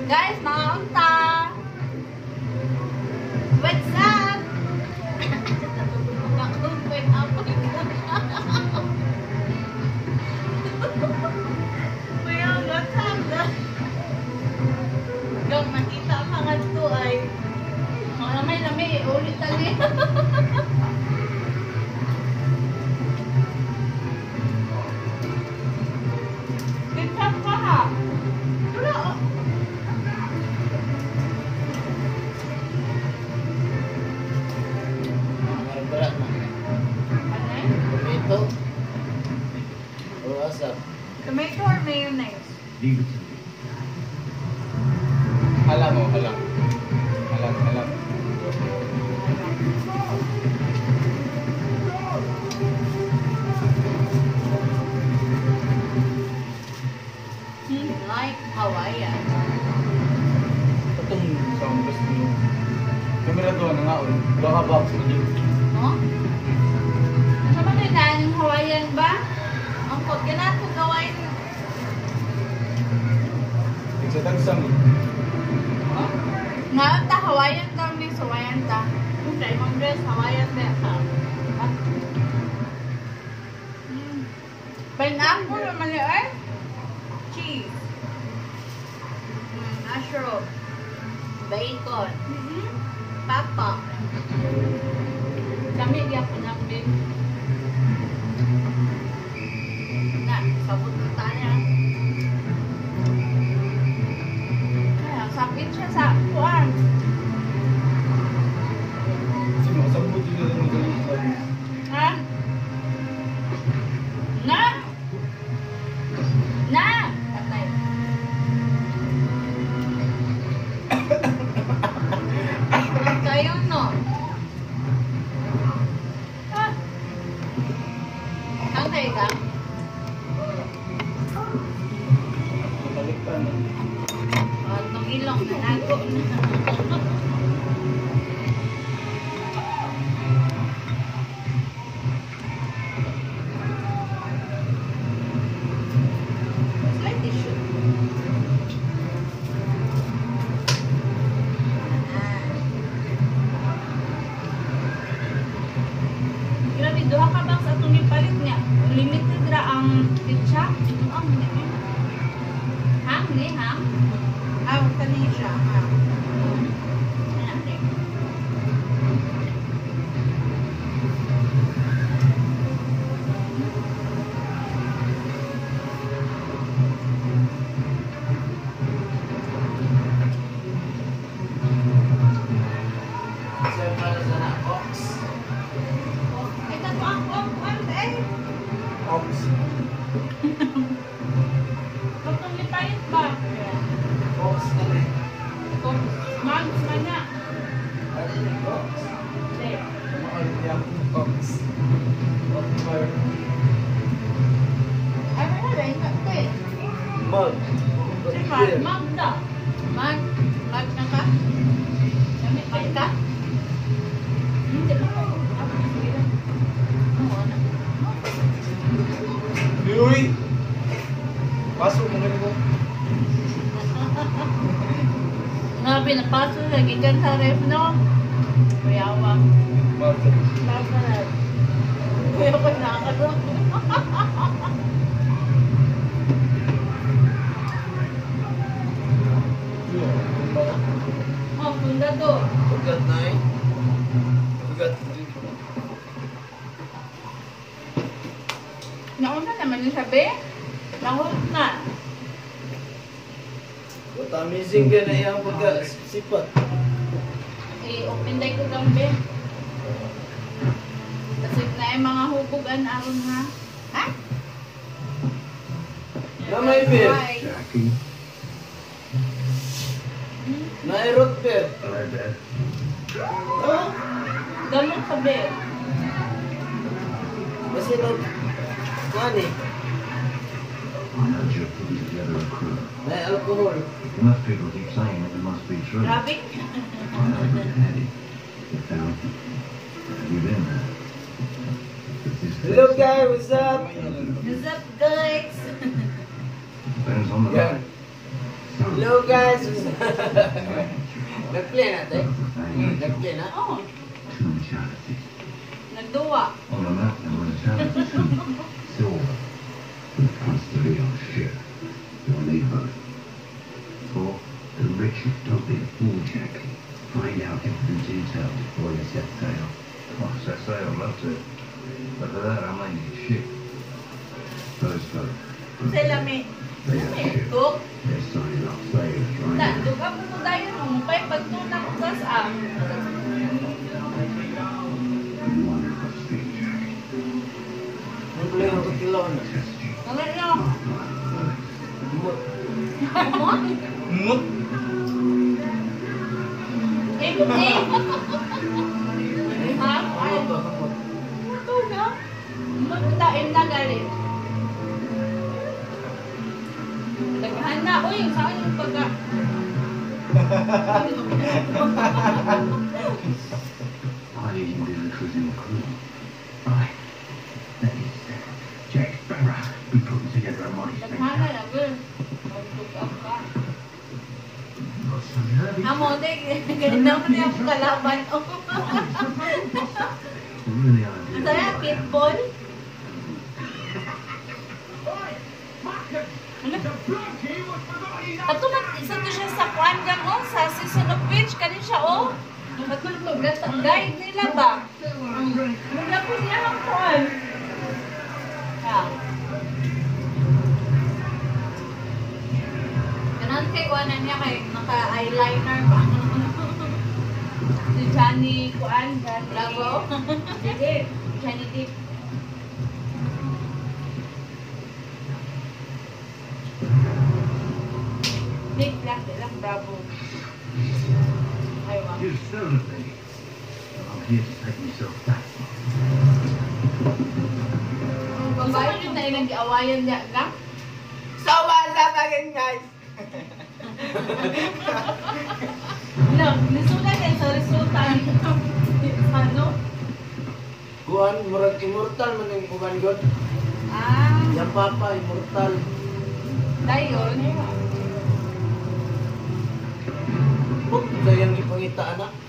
Guys, mga unta! What's up? Open up. Kuya, what's up? Yung makita ang mga ito ay mga lamay-lamay, ulit tali. Ketchup ka ha? Wala oh. Berat na. Ano eh? Tomato. O asa? Tomato or mayonnaise? Alam mo, alam. Alam. Like Hawaiian. Itong isang gusto nyo. Kamera doon na nga, baka box mo dyan. No? Ano ba na yung Hawaiian ba? Ang kod ganat ko gawain. Sa tagsam. Oh? Nga ta Hawaiian daw ni Hawaiian ta. Kung try mong dress Hawaiian din ha. Pineapple naman yun eh. Cheese. Mushroom. Bacon. Papa. Kami gyapon namin. Na, sabot na tayo. Kaya, sapit siya sa kuwan. Sumasabot yun lang ng ganun. Ha? Na! Na! Patay. Kayo no? Ha? Ang tayo ka? Balik ka na. Itong ilong na nago na. Slight tissue. Grabe, duha ka ba sa itong ipalit niya? Limited ra ang pizza? Ang hindi. Hang, ni hang? Ah, tali siya. Hang. Ayan, eh. Sir, para sa na box. Ay, ang, eh. Ox. Itong ipalit ba? Box na rin. Kung mags man na. Ano yung box? Hindi. Kumain niya ang box. Or Ay, wala ba? Ito eh. Mug. Si Mag na. Mag na ka? Gamit mag ka? Hindi ba ko? Sige lang. Oo, ano? Uy! Pasok mo ganun ko. Nga, pinapaso sa gigan sa ref, no? Kuyawa. Bakit? Bakit? Kuyawa na ka doon. Oh, punda doon. Ugat na eh. Ugat. Nauna naman yung sabi. Nahulog na. What amazing ka na yung pagkasipat. I-open day ko gambi. Kasi na yung mga hubugan aron ha. Ha? Na may beer. Hi. Jackie, Na root beer. I bet. Ah? Ganun sabi. Kasi nag... Nani? Now you're putting together a crew. Na alcohol. Enough people keep saying it must be true. Grabe. I know good Hattie. The fountain. Have you been there? It's this Hello place. guys, what's up? What's up guys? Depends on the Yeah. night. Some Hello guys! Nag-play natin? Nag-play na? Oo. Two charities. Nagduwa. On a map there was a charity tree, silver, and it has to be on a ship. You'll need both. Or the rich Utopian fool jacket. Find out every detail before you set sail. Oh, set sail, love to. But for that, I might need a ship. Those folk, Sila may... they have May ships. tuk. They're signing up sailors right Na, now. duga mo to tayo nung pay pagtunak ko sa And one must be a jacket. Nag-play ako sa kilon. Test you. Ano nyo? Mo- Amon? Mut! Eh, eh. Ha? Ay, Ano to? Kapot. ito na. Magdaim na galit. Daghan na. Uy, saan yung pagka... I even did the cruising crew. Right. That is Jack Sparrow. We putting together a mighty Daghan na spectacle. na, girl. Magdugap ka. Got some nervy. Amo, ganyan naman yung kalaban. Really ideal. Ito yan, pitbull. Ano? Ato man, isa to siya sa kuan gang oh, sa season of witch, kanin siya oh. Matulog, guide nila ba? Wala po niya ang kuan. Ha. Ganun kay kuan na niya kay naka-eyeliner pa. Si Johnny kuan, Johnny. Lago. Sige, Johnny Deep. Nick lang, bravo. Aywa. You served me. I'm here to take myself back. Babae yun na yung nag-awayan niya ka? So, what's up again guys? No, nisulat eh sa resulta. Ano? Kuhan, murag immortal man yung kuhan god. Ah, Yung papa, immortal. dayon. Huwag kayang ipangita anak.